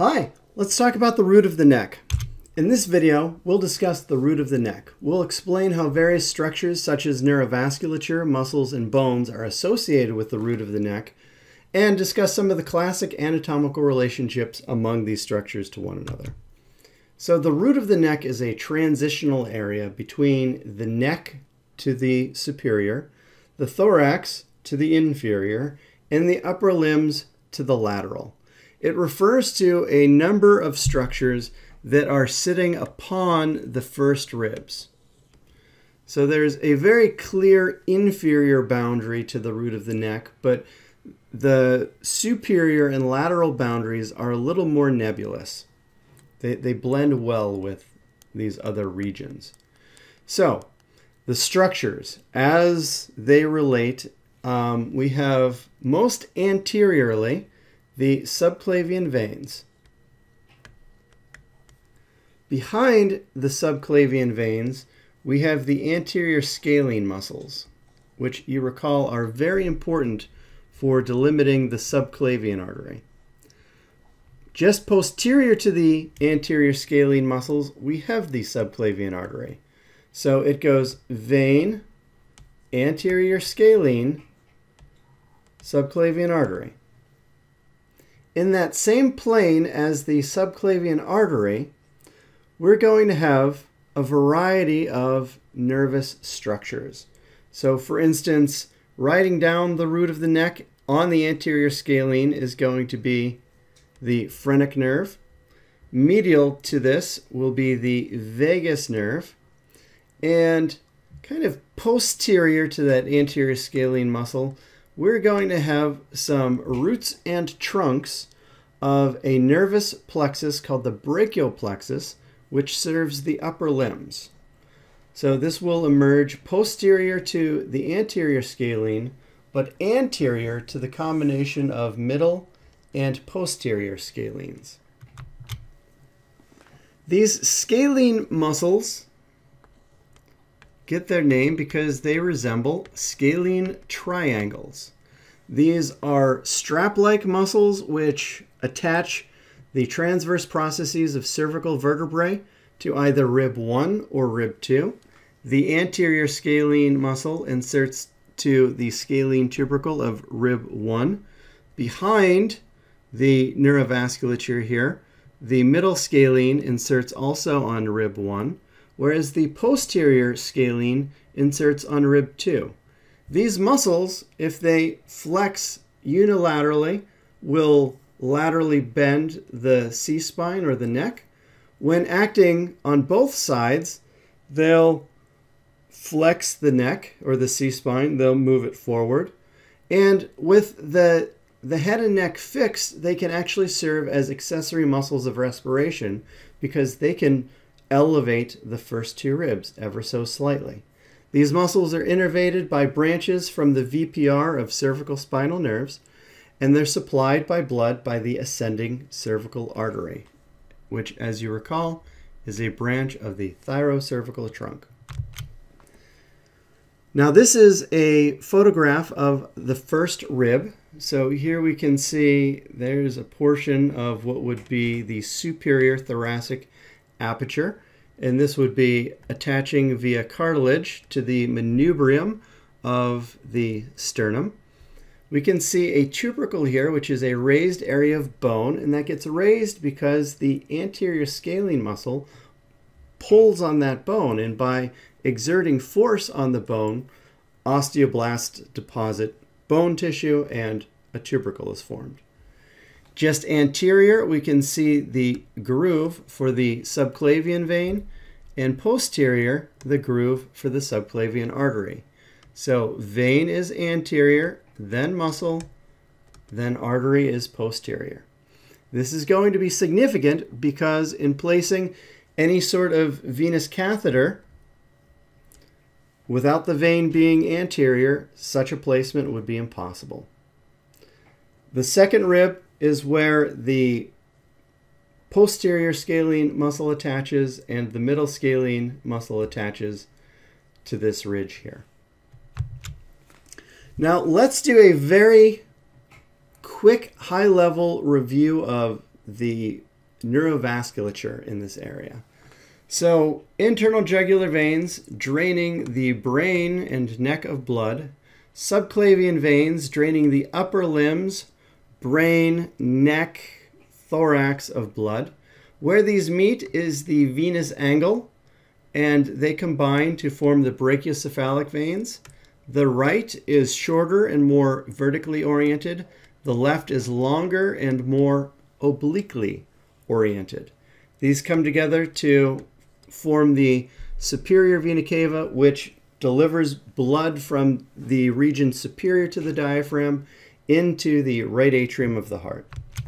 Hi, let's talk about the root of the neck. In this video, we'll discuss the root of the neck. We'll explain how various structures such as neurovasculature, muscles, and bones are associated with the root of the neck, and discuss some of the classic anatomical relationships among these structures to one another. So the root of the neck is a transitional area between the neck to the superior, the thorax to the inferior, and the upper limbs to the lateral. It refers to a number of structures that are sitting upon the first ribs. So there's a very clear inferior boundary to the root of the neck, but the superior and lateral boundaries are a little more nebulous. They blend well with these other regions. So the structures, as they relate, we have most anteriorly the subclavian veins. Behind the subclavian veins, we have the anterior scalene muscles, which you recall are very important for delimiting the subclavian artery. Just posterior to the anterior scalene muscles, we have the subclavian artery. So it goes vein, anterior scalene, subclavian artery. In that same plane as the subclavian artery, we're going to have a variety of nervous structures. So for instance, riding down the root of the neck on the anterior scalene is going to be the phrenic nerve. Medial to this will be the vagus nerve. And kind of posterior to that anterior scalene muscle, we're going to have some roots and trunks of a nervous plexus called the brachial plexus, which serves the upper limbs. So this will emerge posterior to the anterior scalene, but anterior to the combination of middle and posterior scalenes. These scalene muscles get their name because they resemble scalene triangles. These are strap-like muscles which attach the transverse processes of cervical vertebrae to either rib 1 or rib 2. The anterior scalene muscle inserts to the scalene tubercle of rib 1. Behind the neurovasculature here, the middle scalene inserts also on rib 1, whereas the posterior scalene inserts on rib 2. These muscles, if they flex unilaterally, will laterally bend the C-spine or the neck. When acting on both sides, they'll flex the neck or the C-spine, they'll move it forward. And with the head and neck fixed, they can actually serve as accessory muscles of respiration because they can elevate the first two ribs ever so slightly. These muscles are innervated by branches from the VPR of cervical spinal nerves, and they're supplied by blood by the ascending cervical artery, which, as you recall, is a branch of the thyrocervical trunk. Now this is a photograph of the first rib. So here we can see there's a portion of what would be the superior thoracic aperture, and this would be attaching via cartilage to the manubrium of the sternum. We can see a tubercle here, which is a raised area of bone, and that gets raised because the anterior scalene muscle pulls on that bone, and by exerting force on the bone, osteoblasts deposit bone tissue and a tubercle is formed. Just anterior, we can see the groove for the subclavian vein, and posterior, the groove for the subclavian artery. So vein is anterior, then muscle, then artery is posterior. This is going to be significant because in placing any sort of venous catheter, without the vein being anterior, such a placement would be impossible. The second rib is where the posterior scalene muscle attaches and the middle scalene muscle attaches to this ridge here. Now let's do a very quick high-level review of the neurovasculature in this area. So internal jugular veins draining the brain and neck of blood, subclavian veins draining the upper limbs, brain, neck, thorax of blood. Where these meet is the venous angle, and they combine to form the brachiocephalic veins. The right is shorter and more vertically oriented. The left is longer and more obliquely oriented. These come together to form the superior vena cava, which delivers blood from the region superior to the diaphragm into the right atrium of the heart.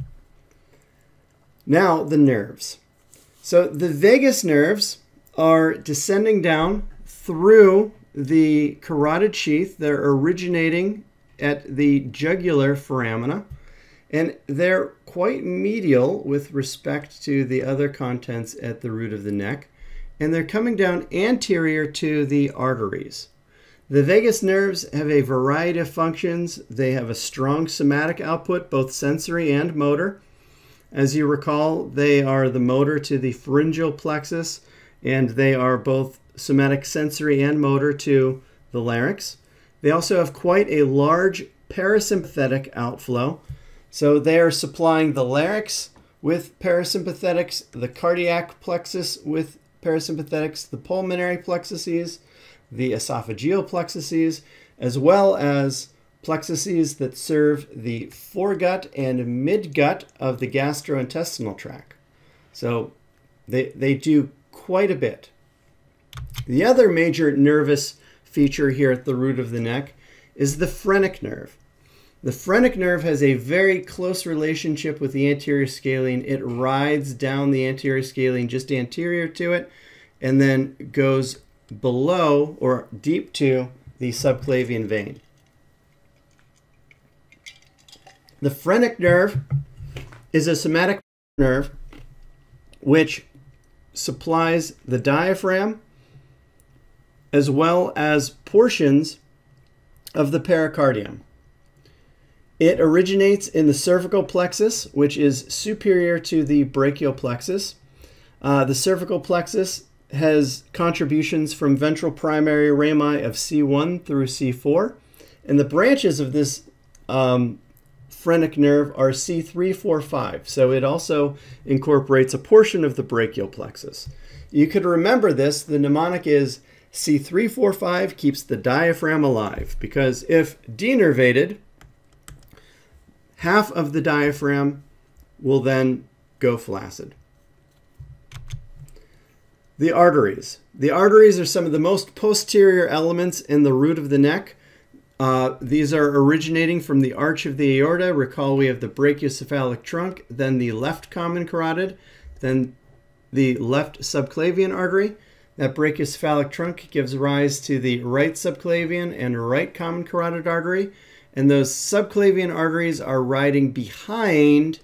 Now, the nerves. So the vagus nerves are descending down through the carotid sheath. They're originating at the jugular foramina, and they're quite medial with respect to the other contents at the root of the neck, and they're coming down anterior to the arteries. The vagus nerves have a variety of functions. They have a strong somatic output, both sensory and motor. As you recall, they are the motor to the pharyngeal plexus, and they are both somatic, sensory, and motor to the larynx. They also have quite a large parasympathetic outflow. So they are supplying the larynx with parasympathetics, the cardiac plexus with parasympathetics, the pulmonary plexuses, the esophageal plexuses, as well as plexuses that serve the foregut and midgut of the gastrointestinal tract. So they do quite a bit. The other major nervous feature here at the root of the neck is the phrenic nerve. The phrenic nerve has a very close relationship with the anterior scalene. It rides down the anterior scalene just anterior to it and then goes below or deep to the subclavian vein. The phrenic nerve is a somatic nerve which supplies the diaphragm as well as portions of the pericardium. It originates in the cervical plexus, which is superior to the brachial plexus. The cervical plexus has contributions from ventral primary rami of C1 through C4, and the branches of this phrenic nerve are C3, 4, 5. So it also incorporates a portion of the brachial plexus. You could remember this. The mnemonic is C3, 4, 5 keeps the diaphragm alive, because if denervated, half of the diaphragm will then go flaccid. The arteries. The arteries are some of the most posterior elements in the root of the neck. These are originating from the arch of the aorta. Recall we have the brachiocephalic trunk, then the left common carotid, then the left subclavian artery. That brachiocephalic trunk gives rise to the right subclavian and right common carotid artery. And those subclavian arteries are riding behind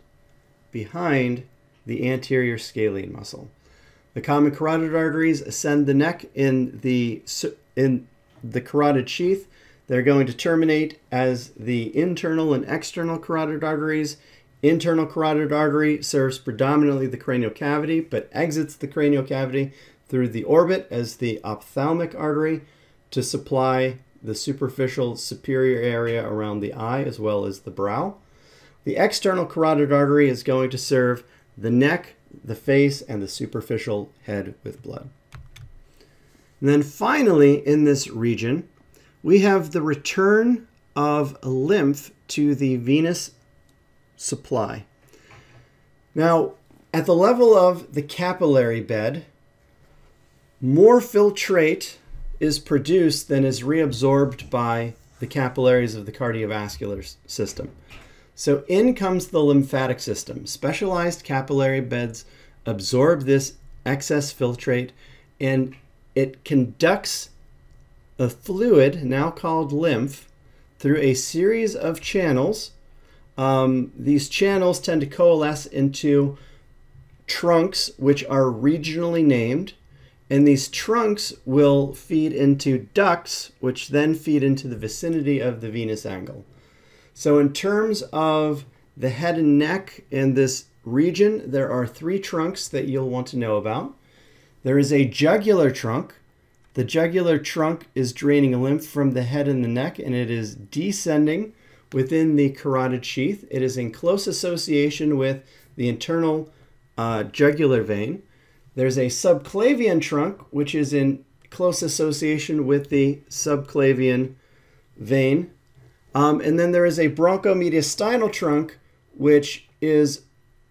the anterior scalene muscle. The common carotid arteries ascend the neck in the carotid sheath. They're going to terminate as the internal and external carotid arteries. Internal carotid artery serves predominantly the cranial cavity, but exits the cranial cavity through the orbit as the ophthalmic artery to supply the superficial superior area around the eye as well as the brow. The external carotid artery is going to serve the neck, the face, and the superficial head with blood. And then finally, in this region, we have the return of lymph to the venous supply. Now, at the level of the capillary bed, more filtrate is produced than is reabsorbed by the capillaries of the cardiovascular system. So in comes the lymphatic system. Specialized capillary beds absorb this excess filtrate, and it conducts a fluid, now called lymph, through a series of channels. These channels tend to coalesce into trunks, which are regionally named. And these trunks will feed into ducts, which then feed into the vicinity of the venous angle. So in terms of the head and neck and this region, there are 3 trunks that you'll want to know about. There is a jugular trunk. The jugular trunk is draining lymph from the head and the neck, and it is descending within the carotid sheath. It is in close association with the internal jugular vein. There's a subclavian trunk, which is in close association with the subclavian vein. And then there is a bronchomediastinal trunk, which is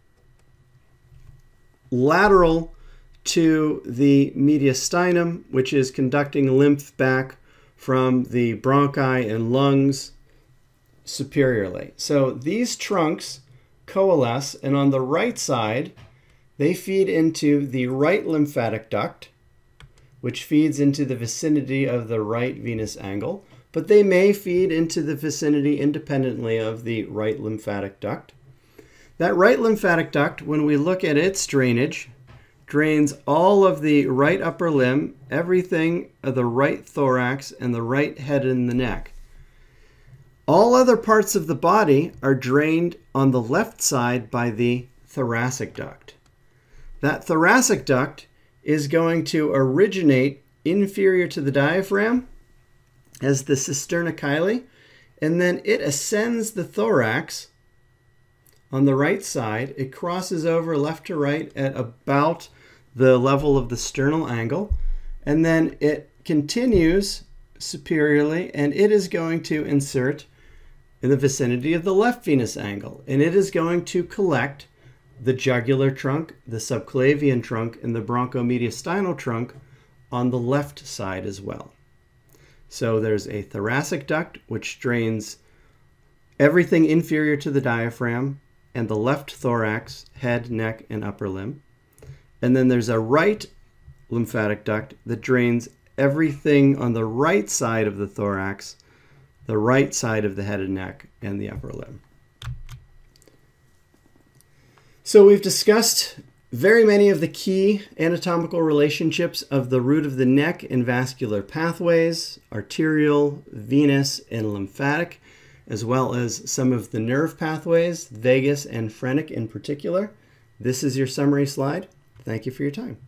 lateral to the mediastinum, which is conducting lymph back from the bronchi and lungs superiorly. So these trunks coalesce, and on the right side, they feed into the right lymphatic duct, which feeds into the vicinity of the right venous angle, but they may feed into the vicinity independently of the right lymphatic duct. That right lymphatic duct, when we look at its drainage, drains all of the right upper limb, everything of the right thorax, and the right head and the neck. All other parts of the body are drained on the left side by the thoracic duct. That thoracic duct is going to originate inferior to the diaphragm as the cisterna chyli, and then it ascends the thorax on the right side. It crosses over left to right at about the level of the sternal angle, and then it continues superiorly, and it is going to insert in the vicinity of the left venous angle, and it is going to collect the jugular trunk, the subclavian trunk, and the bronchomediastinal trunk on the left side as well. So there's a thoracic duct, which drains everything inferior to the diaphragm and the left thorax, head, neck, and upper limb. And then there's a right lymphatic duct that drains everything on the right side of the thorax, the right side of the head and neck, and the upper limb. So we've discussed very many of the key anatomical relationships of the root of the neck and vascular pathways, arterial, venous, and lymphatic, as well as some of the nerve pathways, vagus and phrenic in particular. This is your summary slide. Thank you for your time.